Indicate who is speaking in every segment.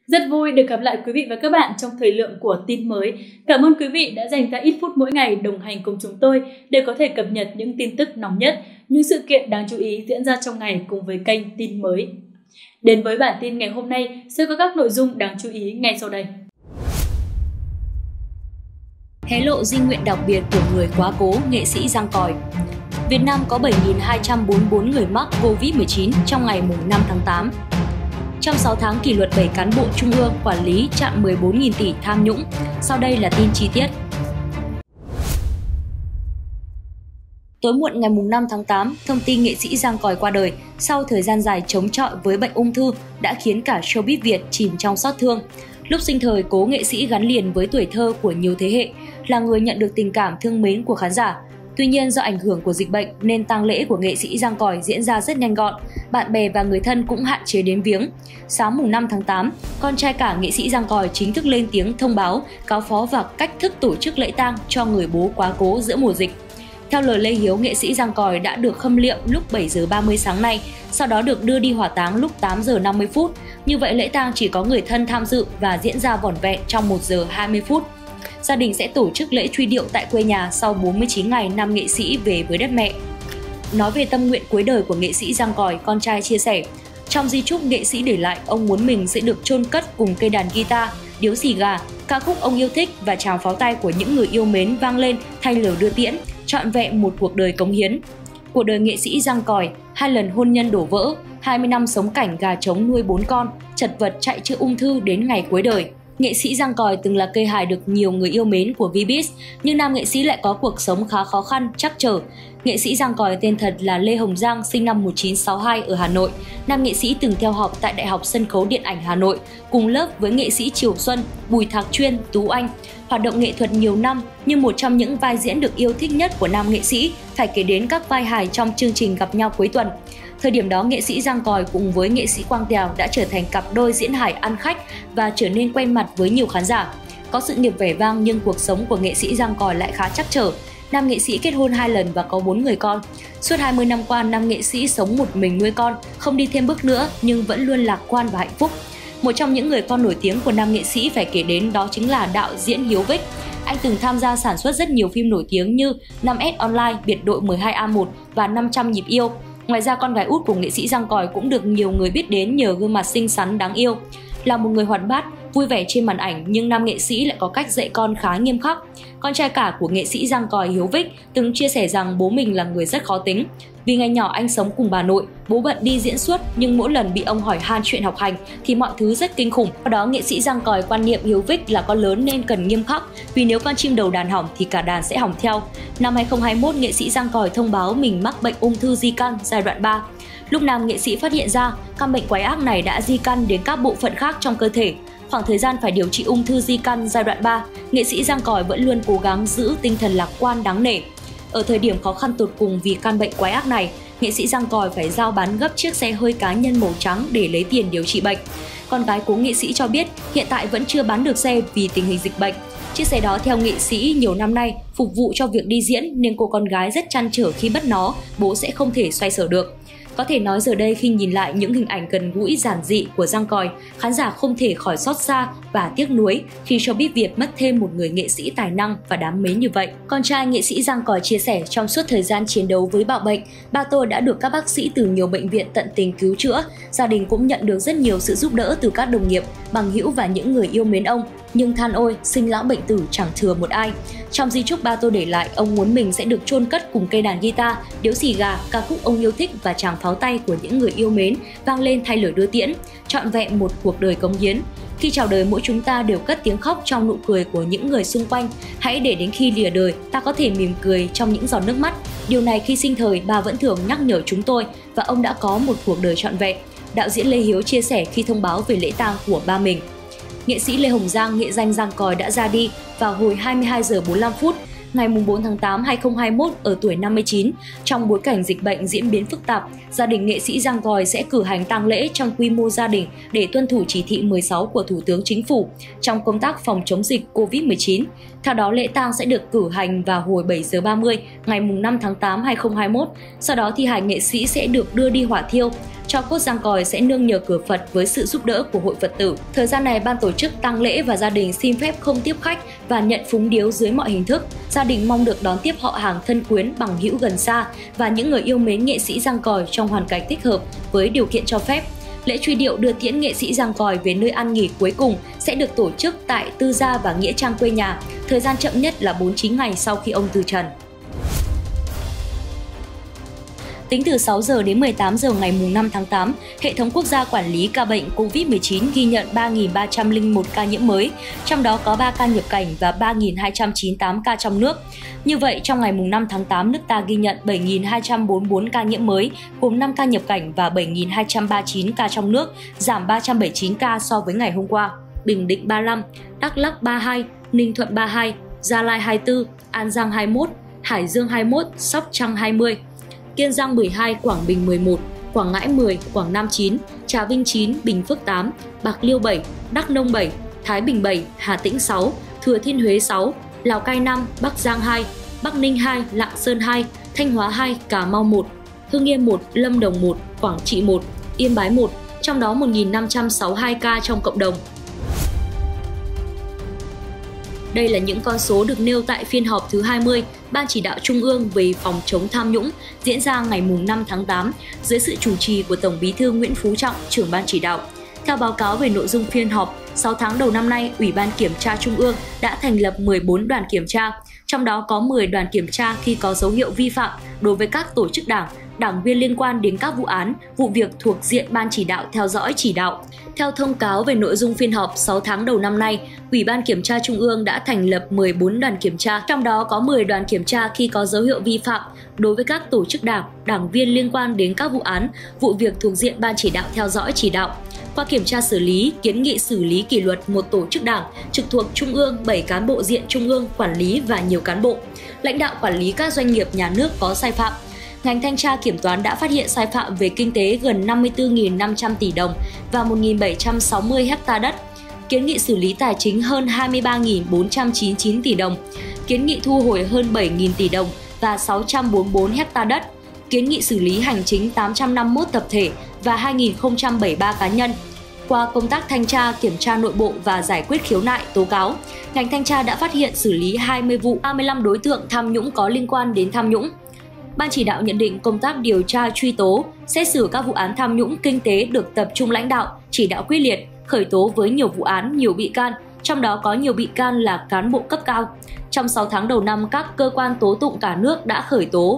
Speaker 1: Rất vui được gặp lại quý vị và các bạn trong thời lượng của tin mới. Cảm ơn quý vị đã dành ra ít phút mỗi ngày đồng hành cùng chúng tôi để có thể cập nhật những tin tức nóng nhất, những sự kiện đáng chú ý diễn ra trong ngày cùng với kênh tin mới. Đến với bản tin ngày hôm nay sẽ có các nội dung đáng chú ý ngay sau đây.
Speaker 2: Hé lộ di nguyện đặc biệt của người quá cố nghệ sĩ Giang Còi. Việt Nam có 7.244 người mắc Covid-19 trong ngày 5 tháng 8. Trong 6 tháng kỷ luật 7 cán bộ trung ương quản lý chặn 14.000 tỷ tham nhũng. Sau đây là tin chi tiết. Tối muộn ngày 5 tháng 8, thông tin nghệ sĩ Giang Còi qua đời sau thời gian dài chống chọi với bệnh ung thư đã khiến cả showbiz Việt chìm trong xót thương. Lúc sinh thời, cố nghệ sĩ gắn liền với tuổi thơ của nhiều thế hệ, là người nhận được tình cảm thương mến của khán giả. Tuy nhiên, do ảnh hưởng của dịch bệnh nên tang lễ của nghệ sĩ Giang Còi diễn ra rất nhanh gọn, bạn bè và người thân cũng hạn chế đến viếng. Sáng 5 tháng 8, con trai cả nghệ sĩ Giang Còi chính thức lên tiếng thông báo, cáo phó và cách thức tổ chức lễ tang cho người bố quá cố giữa mùa dịch. Theo lời Lê Hiếu, nghệ sĩ Giang Còi đã được khâm liệm lúc 7 giờ 30 sáng nay, sau đó được đưa đi hỏa táng lúc 8 giờ 50 phút. Như vậy lễ tang chỉ có người thân tham dự và diễn ra vỏn vẹn trong 1 giờ 20 phút. Gia đình sẽ tổ chức lễ truy điệu tại quê nhà sau 49 ngày nam nghệ sĩ về với đất mẹ. Nói về tâm nguyện cuối đời của nghệ sĩ Giang Còi, con trai chia sẻ: trong di chúc nghệ sĩ để lại, ông muốn mình sẽ được chôn cất cùng cây đàn guitar, điếu xì gà, ca khúc ông yêu thích và tràng pháo tay của những người yêu mến vang lên thay lời đưa tiễn, trọn vẹn một cuộc đời cống hiến. Cuộc đời nghệ sĩ Giang Còi: 2 lần hôn nhân đổ vỡ, 20 năm sống cảnh gà trống nuôi 4 con, chật vật chạy chữa ung thư đến ngày cuối đời. Nghệ sĩ Giang Còi từng là cây hài được nhiều người yêu mến của Vbiz, nhưng nam nghệ sĩ lại có cuộc sống khá khó khăn, trắc trở. Nghệ sĩ Giang Còi tên thật là Lê Hồng Giang, sinh năm 1962 ở Hà Nội. Nam nghệ sĩ từng theo học tại Đại học Sân khấu Điện ảnh Hà Nội, cùng lớp với nghệ sĩ Triều Xuân, Bùi Thạc Chuyên, Tú Anh. Hoạt động nghệ thuật nhiều năm, nhưng một trong những vai diễn được yêu thích nhất của nam nghệ sĩ phải kể đến các vai hài trong chương trình Gặp nhau cuối tuần. Thời điểm đó, nghệ sĩ Giang Còi cùng với nghệ sĩ Quang Tèo đã trở thành cặp đôi diễn hài ăn khách và trở nên quen mặt với nhiều khán giả. Có sự nghiệp vẻ vang nhưng cuộc sống của nghệ sĩ Giang Còi lại khá trắc trở. Nam nghệ sĩ kết hôn 2 lần và có 4 người con. Suốt 20 năm qua, nam nghệ sĩ sống một mình nuôi con, không đi thêm bước nữa nhưng vẫn luôn lạc quan và hạnh phúc. Một trong những người con nổi tiếng của nam nghệ sĩ phải kể đến đó chính là đạo diễn Hiếu Vích. Anh từng tham gia sản xuất rất nhiều phim nổi tiếng như 5S Online, Biệt đội 12A1 và 500 nhịp yêu. Ngoài ra, con gái út của nghệ sĩ Giang Còi cũng được nhiều người biết đến nhờ gương mặt xinh xắn đáng yêu. Là một người hoạt bát, vui vẻ trên màn ảnh nhưng nam nghệ sĩ lại có cách dạy con khá nghiêm khắc. Con trai cả của nghệ sĩ Giang Còi, Hiếu Vích, từng chia sẻ rằng bố mình là người rất khó tính. Vì ngày nhỏ anh sống cùng bà nội, bố bận đi diễn xuất nhưng mỗi lần bị ông hỏi han chuyện học hành thì mọi thứ rất kinh khủng. Sau đó nghệ sĩ Giang Còi quan niệm Hiếu Vích là con lớn nên cần nghiêm khắc, vì nếu con chim đầu đàn hỏng thì cả đàn sẽ hỏng theo. Năm 2021, nghệ sĩ Giang Còi thông báo mình mắc bệnh ung thư di căn giai đoạn 3. Lúc nam nghệ sĩ phát hiện ra, căn bệnh quái ác này đã di căn đến các bộ phận khác trong cơ thể. Khoảng thời gian phải điều trị ung thư di căn giai đoạn 3, nghệ sĩ Giang Còi vẫn luôn cố gắng giữ tinh thần lạc quan đáng nể. Ở thời điểm khó khăn tột cùng vì căn bệnh quái ác này, nghệ sĩ Giang Còi phải giao bán gấp chiếc xe hơi cá nhân màu trắng để lấy tiền điều trị bệnh. Con gái cố nghệ sĩ cho biết hiện tại vẫn chưa bán được xe vì tình hình dịch bệnh. Chiếc xe đó theo nghệ sĩ nhiều năm nay phục vụ cho việc đi diễn nên cô con gái rất trăn trở khi mất nó, bố sẽ không thể xoay sở được. Có thể nói giờ đây khi nhìn lại những hình ảnh gần gũi giản dị của Giang Còi, khán giả không thể khỏi xót xa và tiếc nuối khi showbiz Việt mất thêm một người nghệ sĩ tài năng và đáng mến như vậy. Con trai nghệ sĩ Giang Còi chia sẻ trong suốt thời gian chiến đấu với bạo bệnh, ba tôi đã được các bác sĩ từ nhiều bệnh viện tận tình cứu chữa. Gia đình cũng nhận được rất nhiều sự giúp đỡ từ các đồng nghiệp, bằng hữu và những người yêu mến ông. Nhưng than ôi, sinh lão bệnh tử chẳng thừa một ai. Trong di chúc ba tôi để lại, ông muốn mình sẽ được chôn cất cùng cây đàn guitar, điếu xì gà, ca khúc ông yêu thích và tràng pháo tay của những người yêu mến vang lên thay lời đưa tiễn, trọn vẹn một cuộc đời cống hiến. Khi chào đời, mỗi chúng ta đều cất tiếng khóc trong nụ cười của những người xung quanh. Hãy để đến khi lìa đời, ta có thể mỉm cười trong những giọt nước mắt. Điều này khi sinh thời, bà vẫn thường nhắc nhở chúng tôi và ông đã có một cuộc đời trọn vẹn. Đạo diễn Lê Hiếu chia sẻ khi thông báo về lễ tang của ba mình. Nghệ sĩ Lê Hồng Giang, nghệ danh Giang Còi đã ra đi vào hồi 22 giờ 45 phút ngày 4 tháng 8 2021 ở tuổi 59. Trong bối cảnh dịch bệnh diễn biến phức tạp, gia đình nghệ sĩ Giang Còi sẽ cử hành tang lễ trong quy mô gia đình để tuân thủ chỉ thị 16 của Thủ tướng Chính phủ trong công tác phòng chống dịch Covid-19. Theo đó, lễ tang sẽ được cử hành vào hồi 7 giờ 30 ngày 5 tháng 8 2021. Sau đó thi hài nghệ sĩ sẽ được đưa đi hỏa thiêu. Tro cốt Giang Còi sẽ nương nhờ cửa Phật với sự giúp đỡ của hội Phật tử. Thời gian này, ban tổ chức tang lễ và gia đình xin phép không tiếp khách và nhận phúng điếu dưới mọi hình thức. Gia đình mong được đón tiếp họ hàng thân quyến, bằng hữu gần xa và những người yêu mến nghệ sĩ Giang Còi trong hoàn cảnh thích hợp với điều kiện cho phép. Lễ truy điệu đưa tiễn nghệ sĩ Giang Còi về nơi an nghỉ cuối cùng sẽ được tổ chức tại Tư Gia và nghĩa trang quê nhà, thời gian chậm nhất là 49 ngày sau khi ông từ trần. Tính từ 6 giờ đến 18 giờ ngày 5 tháng 8, hệ thống quốc gia quản lý ca bệnh COVID-19 ghi nhận 3.301 ca nhiễm mới, trong đó có 3 ca nhập cảnh và 3.298 ca trong nước. Như vậy, trong ngày 5 tháng 8, nước ta ghi nhận 7.244 ca nhiễm mới, gồm 5 ca nhập cảnh và 7.239 ca trong nước, giảm 379 ca so với ngày hôm qua. Bình Định 35, Đắk Lắk 32, Ninh Thuận 32, Gia Lai 24, An Giang 21, Hải Dương 21, Sóc Trăng 20. Kiên Giang 12, Quảng Bình 11, Quảng Ngãi 10, Quảng Nam 9, Trà Vinh 9, Bình Phước 8, Bạc Liêu 7, Đắk Nông 7, Thái Bình 7, Hà Tĩnh 6, Thừa Thiên Huế 6, Lào Cai 5, Bắc Giang 2, Bắc Ninh 2, Lạng Sơn 2, Thanh Hóa 2, Cà Mau 1, Hưng Yên 1, Lâm Đồng 1, Quảng Trị 1, Yên Bái 1, trong đó 1.562 ca trong cộng đồng. Đây là những con số được nêu tại phiên họp thứ 20 Ban Chỉ đạo Trung ương về phòng chống tham nhũng diễn ra ngày 5 tháng 8 dưới sự chủ trì của Tổng Bí thư Nguyễn Phú Trọng, trưởng Ban Chỉ đạo. Theo báo cáo về nội dung phiên họp, 6 tháng đầu năm nay, Ủy ban Kiểm tra Trung ương đã thành lập 14 đoàn kiểm tra, trong đó có 10 đoàn kiểm tra khi có dấu hiệu vi phạm đối với các tổ chức đảng, đảng viên liên quan đến các vụ án, vụ việc thuộc diện Ban Chỉ đạo theo dõi chỉ đạo. Theo thông cáo về nội dung phiên họp 6 tháng đầu năm nay, Ủy ban Kiểm tra Trung ương đã thành lập 14 đoàn kiểm tra, trong đó có 10 đoàn kiểm tra khi có dấu hiệu vi phạm đối với các tổ chức đảng, đảng viên liên quan đến các vụ án, vụ việc thuộc diện Ban Chỉ đạo theo dõi chỉ đạo. Qua kiểm tra xử lý, kiến nghị xử lý kỷ luật một tổ chức đảng trực thuộc Trung ương, 7 cán bộ diện Trung ương quản lý và nhiều cán bộ, lãnh đạo quản lý các doanh nghiệp nhà nước có sai phạm. Ngành thanh tra kiểm toán đã phát hiện sai phạm về kinh tế gần 54.500 tỷ đồng và 1.760 ha đất, kiến nghị xử lý tài chính hơn 23.499 tỷ đồng, kiến nghị thu hồi hơn 7.000 tỷ đồng và 644 ha đất, kiến nghị xử lý hành chính 851 tập thể và 2.073 cá nhân. Qua công tác thanh tra, kiểm tra nội bộ và giải quyết khiếu nại, tố cáo, ngành thanh tra đã phát hiện xử lý 20 vụ, 35 đối tượng tham nhũng có liên quan đến tham nhũng. Ban chỉ đạo nhận định công tác điều tra truy tố, xét xử các vụ án tham nhũng kinh tế được tập trung lãnh đạo, chỉ đạo quyết liệt, khởi tố với nhiều vụ án, nhiều bị can, trong đó có nhiều bị can là cán bộ cấp cao. Trong 6 tháng đầu năm, các cơ quan tố tụng cả nước đã khởi tố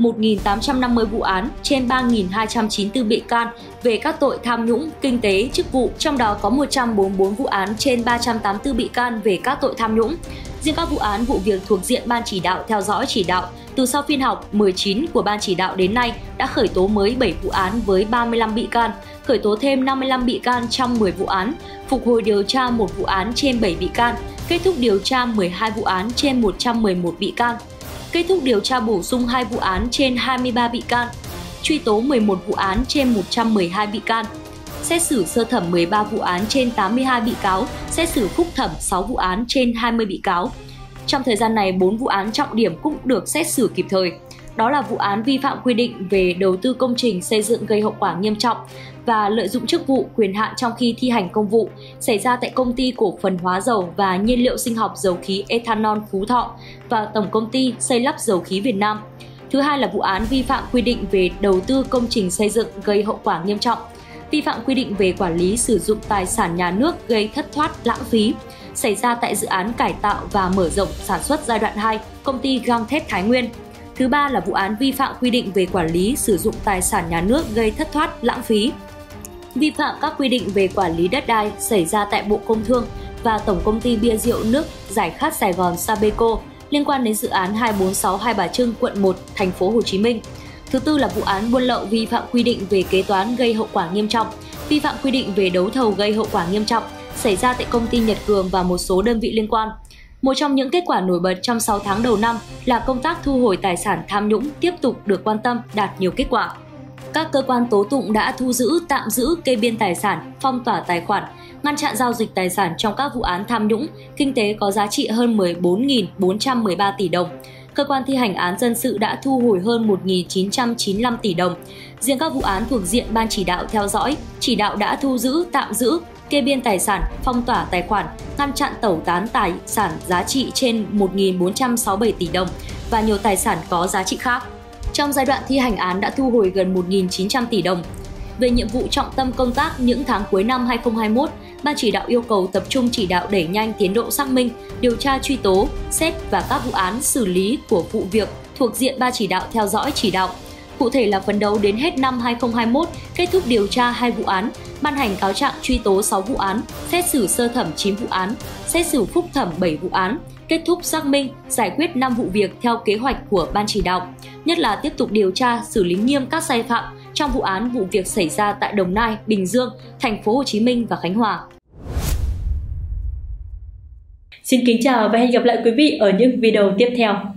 Speaker 2: 1.850 vụ án, trên 3.294 bị can về các tội tham nhũng, kinh tế, chức vụ, trong đó có 144 vụ án, trên 384 bị can về các tội tham nhũng. Riêng các vụ án, vụ việc thuộc diện Ban Chỉ đạo theo dõi chỉ đạo, từ sau phiên họp 19 của Ban Chỉ đạo đến nay đã khởi tố mới 7 vụ án với 35 bị can, khởi tố thêm 55 bị can trong 10 vụ án, phục hồi điều tra 1 vụ án trên 7 bị can, kết thúc điều tra 12 vụ án trên 111 bị can, kết thúc điều tra bổ sung 2 vụ án trên 23 bị can, truy tố 11 vụ án trên 112 bị can, xét xử sơ thẩm 13 vụ án trên 82 bị cáo, xét xử phúc thẩm 6 vụ án trên 20 bị cáo. Trong thời gian này, 4 vụ án trọng điểm cũng được xét xử kịp thời. Đó là vụ án vi phạm quy định về đầu tư công trình xây dựng gây hậu quả nghiêm trọng và lợi dụng chức vụ, quyền hạn trong khi thi hành công vụ xảy ra tại Công ty Cổ phần Hóa dầu và Nhiên liệu sinh học dầu khí Ethanol Phú Thọ và Tổng Công ty Xây lắp Dầu khí Việt Nam. Thứ hai là vụ án vi phạm quy định về đầu tư công trình xây dựng gây hậu quả nghiêm trọng, vi phạm quy định về quản lý sử dụng tài sản nhà nước gây thất thoát lãng phí xảy ra tại dự án cải tạo và mở rộng sản xuất giai đoạn 2, Công ty Gang thép Thái Nguyên. Thứ ba là vụ án vi phạm quy định về quản lý sử dụng tài sản nhà nước gây thất thoát lãng phí, vi phạm các quy định về quản lý đất đai xảy ra tại Bộ Công Thương và Tổng Công ty Bia rượu nước Giải khát Sài Gòn Sabeco liên quan đến dự án 246 Hai Bà Trưng, quận 1, thành phố Hồ Chí Minh. Thứ tư là vụ án buôn lậu vi phạm quy định về kế toán gây hậu quả nghiêm trọng, vi phạm quy định về đấu thầu gây hậu quả nghiêm trọng xảy ra tại Công ty Nhật Cường và một số đơn vị liên quan. Một trong những kết quả nổi bật trong 6 tháng đầu năm là công tác thu hồi tài sản tham nhũng tiếp tục được quan tâm, đạt nhiều kết quả. Các cơ quan tố tụng đã thu giữ, tạm giữ, kê biên tài sản, phong tỏa tài khoản, ngăn chặn giao dịch tài sản trong các vụ án tham nhũng, kinh tế có giá trị hơn 14.413 tỷ đồng, cơ quan thi hành án dân sự đã thu hồi hơn 1.995 tỷ đồng. Riêng các vụ án thuộc diện Ban chỉ đạo theo dõi, chỉ đạo đã thu giữ, tạm giữ, kê biên tài sản, phong tỏa tài khoản, ngăn chặn tẩu tán tài sản giá trị trên 1.467 tỷ đồng và nhiều tài sản có giá trị khác. Trong giai đoạn thi hành án đã thu hồi gần 1.900 tỷ đồng. Về nhiệm vụ trọng tâm công tác những tháng cuối năm 2021, Ban chỉ đạo yêu cầu tập trung chỉ đạo đẩy nhanh tiến độ xác minh, điều tra truy tố, xét và các vụ án xử lý của vụ việc thuộc diện Ban chỉ đạo theo dõi chỉ đạo. Cụ thể là phấn đấu đến hết năm 2021, kết thúc điều tra 2 vụ án, ban hành cáo trạng truy tố 6 vụ án, xét xử sơ thẩm 9 vụ án, xét xử phúc thẩm 7 vụ án, kết thúc xác minh, giải quyết 5 vụ việc theo kế hoạch của Ban chỉ đạo, nhất là tiếp tục điều tra, xử lý nghiêm các sai phạm trong vụ án vụ việc xảy ra tại Đồng Nai, Bình Dương, Thành phố Hồ Chí Minh và Khánh Hòa.
Speaker 1: Xin kính chào và hẹn gặp lại quý vị ở những video tiếp theo.